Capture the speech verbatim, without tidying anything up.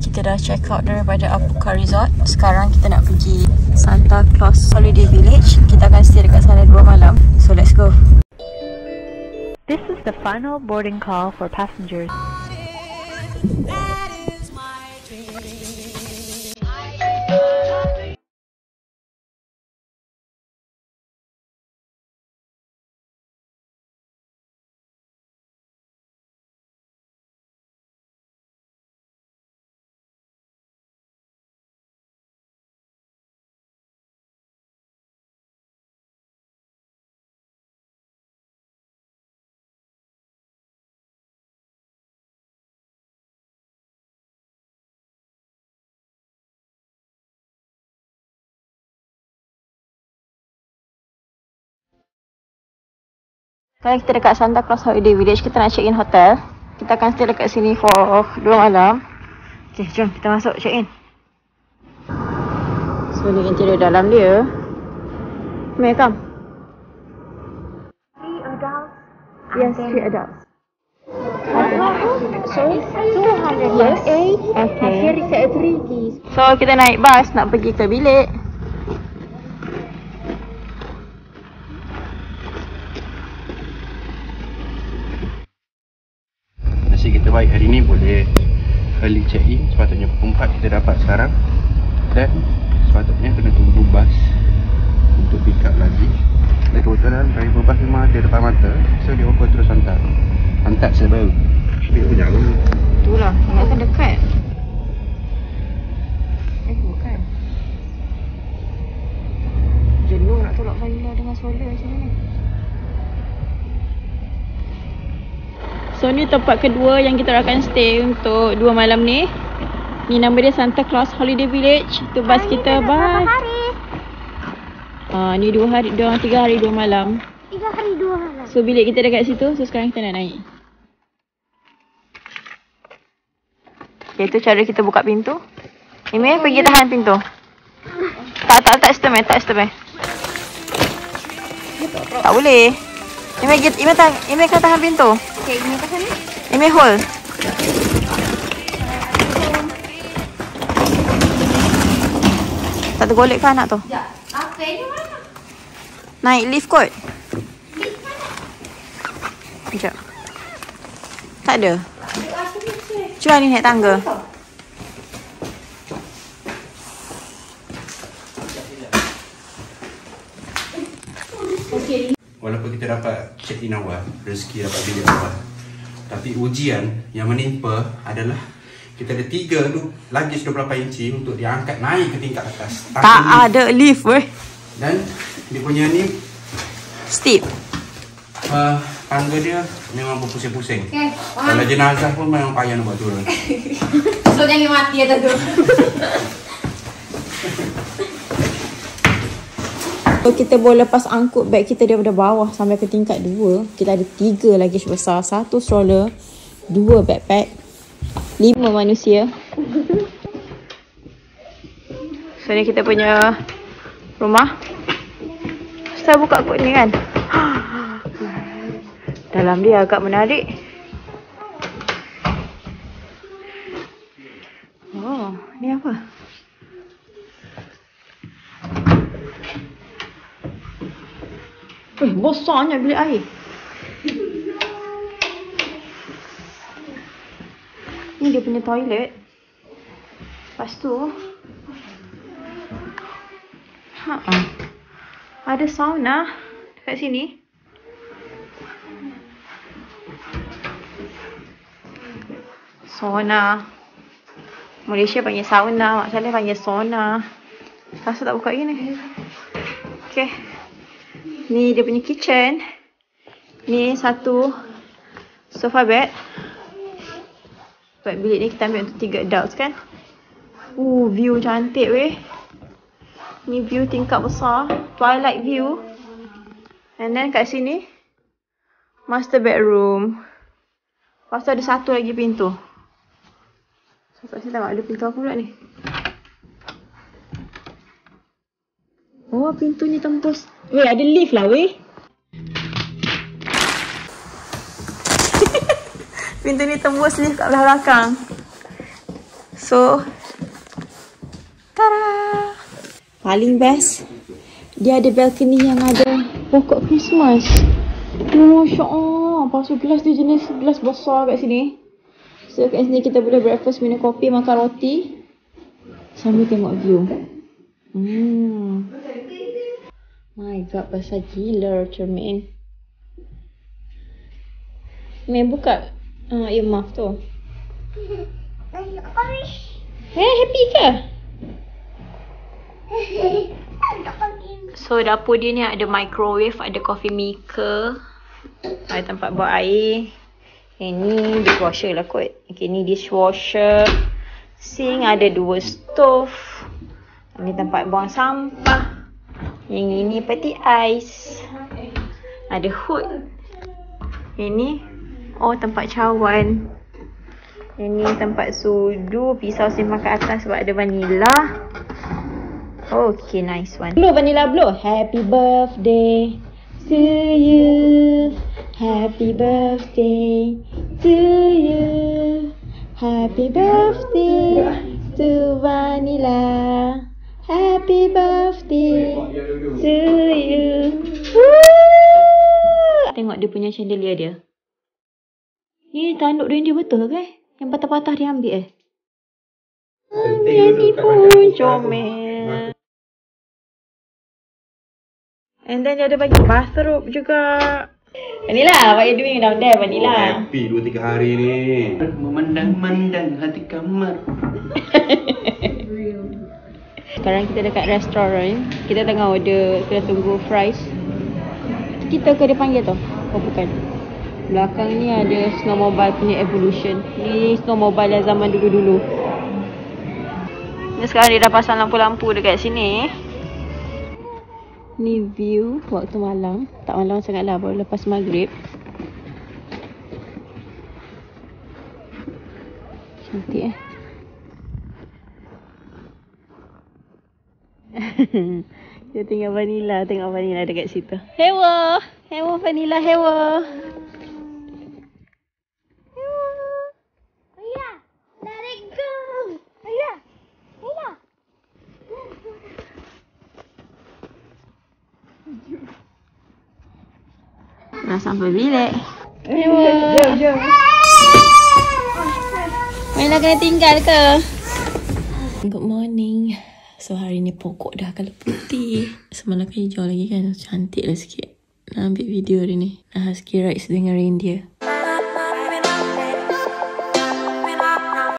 Kita dah check out daripada Apuka Resort. Sekarang kita nak pergi Santa Claus Holiday Village. Kita akan stay dekat sana dua malam. So let's go. This is the final boarding call for passengers. Sekarang kita dekat Santa Claus Holiday Village. Kita nak check in hotel. Kita akan stay dekat sini for dua malam. Okay, jom kita masuk check in. So ni interior dalam dia. May I come? Three adults. Yes, three adults. Sorry, two hundred Yes. eight. Okay. Here is a three keys. So kita naik bas nak pergi ke bilik. Nasib kita baik hari ni boleh early check in. Sepatutnya pukul empat kita dapat sekarang. Dan sepatutnya kena tunggu bas untuk pick up lagi. Dan kebetulan driver bas memang ada depan mata. So dia offer terus hantar. Hantar sebaru. Tapi tu jauh. Itulah, ingatkan dekat. Eh, bukan. Jenuh nak tolak Failah dengan solar macam ni. So ni tempat kedua yang kita akan stay untuk dua malam ni. Ni nama dia Santa Claus Holiday Village. Itu bas kita. Bye. Ah, ni dua hari, dua tiga hari dua malam. Tiga hari dua malam. So bilik kita dekat situ. So sekarang kita nak naik. Okay, itu cara kita buka pintu. Ime pergi tahan pintu. Tak tak tak stem eh, tak stem eh. Tak boleh. Ime Ime tahan, Ime kena tahan pintu. Okay, ini ke sana? Ime hold. Tak tergolek ke anak tu? Ya. Apa ini mana? Naik lift kot. Sekejap. Tak ada. Cuba ni naik tangga. Walaupun kita dapat check in awal, rezeki dapat bilik awal, tapi ujian yang menimpa adalah kita ada tiga tu lagi dua puluh lapan inci untuk diangkat naik ke tingkat atas. Tak ada lift weh. Dan dia punya ni Steep. uh, tangga dia memang berpusing-pusing. Okay. Kalau jenazah pun memang payah nak buat turun. So jangan mati ya tu. So kita boleh lepas angkut beg kita daripada bawah sampai ke tingkat dua. Kita ada tiga luggage besar. Satu stroller, dua backpack, lima manusia. So ni kita punya rumah. Saya buka kot ni kan. Dalam dia agak menarik. Oh, ni apa? Eh, besarnya bilik air. Ni dia punya toilet. Lepas tu ha -ha. Ada sauna dekat sini. Sauna. Malaysia panggil sauna, Mak Saleh panggil sauna. Kasut tak buka gini. Okay. Ni dia punya kitchen. Ni satu sofa bed. Sebab bilik ni kita ambil untuk tiga adults kan. Uh, view cantik weh. Ni view tingkat besar. Twilight view. And then kat sini master bedroom. Lepas tu ada satu lagi pintu. So kat sini tengok ada pintu apa pula ni. Oh, pintu ni tembus. Weh, ada lift lah weh. Pintu ni tembus lift kat belah belakang. So, tada! Paling best, dia ada balcony yang ada pokok Christmas. Masya Allah. Lepas tu gelas dia jenis gelas besar kat sini. So kat sini kita boleh breakfast, minum kopi, makan roti sambil tengok view. Hmm. My god, besar gila cermin. Main buka uh, earmuff tu. Eh, happy ke? So dapur dia ni ada microwave, ada coffee maker, ada tempat buat air. Yang ni dishwasher lah kot. Okay, ni dishwasher. Sink, ada dua stove. Ni tempat buang sampah. Yang ini peti ais. Ada hood. Ini oh tempat cawan. Ini tempat sudu. Pisau simpan kat atas sebab ada vanilla. Okay, nice one. Blow vanilla blow. Happy birthday to you. Happy birthday to you. Happy birthday to vanilla. Happy birthday to you. Woo! Tengok dia punya chandelier dia. Ni tanduk dia betul ke? Yang patah-patah dia ambil eh? Ambil ni pun comel. And then dia ada bagi bathrobe juga. Vanilla, what are you doing down there, Vanilla? Oh, happy dua tiga hari ni. Memandang-mandang hati kamar. Sekarang kita dekat restoran. Kita tengah order, kita tunggu fries. Kita ke dia panggil tu? Oh bukan. Belakang ni ada snowmobile punya evolution. Ni snowmobile yang zaman dulu-dulu. Ni sekarang dia dah pasang lampu-lampu dekat sini. Ni view waktu malam. Tak malam sangat lah, baru lepas maghrib. Cantik eh. Dia tinggal Vanilla. Tengok Vanilla dekat situ. Hewa! Hewa Vanilla, hewa! Dah sampai bilik. Hewa! Jom, jom. Vanilla kena tinggal ke? Good morning. So hari ni pokok dah colour putih. Semalam kan hijau lagi kan. Cantik lah sikit. Nak ambil video hari ni. Husky rides dengan reindeer.